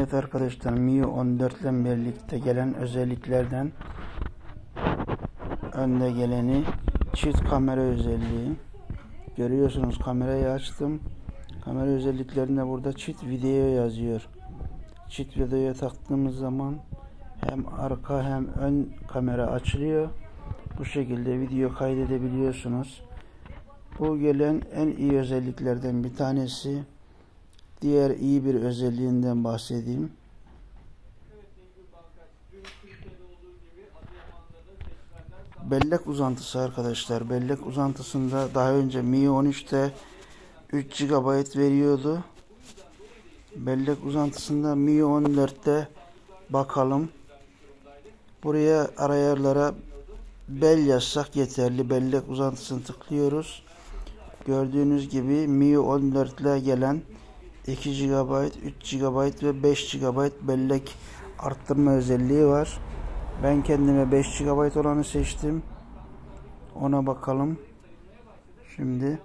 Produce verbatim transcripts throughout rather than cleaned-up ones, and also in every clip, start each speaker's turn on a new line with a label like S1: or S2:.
S1: Evet arkadaşlar, M I on dört ile birlikte gelen özelliklerden önde geleni çift kamera özelliği. Görüyorsunuz, kamerayı açtım. Kamera özelliklerinde burada çift video yazıyor. Çift videoya taktığımız zaman hem arka hem ön kamera açılıyor. Bu şekilde video kaydedebiliyorsunuz. Bu gelen en iyi özelliklerden bir tanesi. Diğer iyi bir özelliğinden bahsedeyim. Bellek uzantısı arkadaşlar. Bellek uzantısında daha önce M I on üçte üç gigabayt veriyordu. Bellek uzantısında M I on dörtte bakalım. Buraya ayarlara bel yazsak yeterli. Bellek uzantısını tıklıyoruz. Gördüğünüz gibi M I on dört ile gelen iki gigabayt, üç gigabayt ve beş gigabayt bellek arttırma özelliği var. Ben kendime beş gigabayt olanı seçtim. Ona bakalım. Şimdi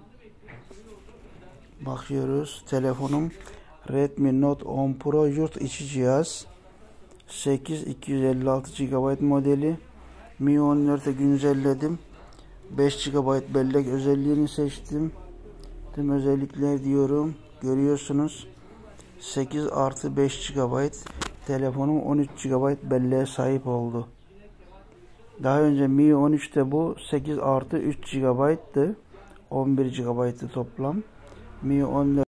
S1: bakıyoruz. Telefonum Redmi Note on Pro yurt içi cihaz. sekiz iki yüz elli altı gigabayt modeli. M I on dört'e güncelledim. beş gigabayt bellek özelliğini seçtim. Tüm özellikler diyorum. Görüyorsunuz. sekiz artı beş gigabayt. Telefonum on üç gigabayt belleğe sahip oldu. Daha önce M I on üçte bu sekiz artı üç gigabayttı. on bir gigabayt'tı toplam. M I on dört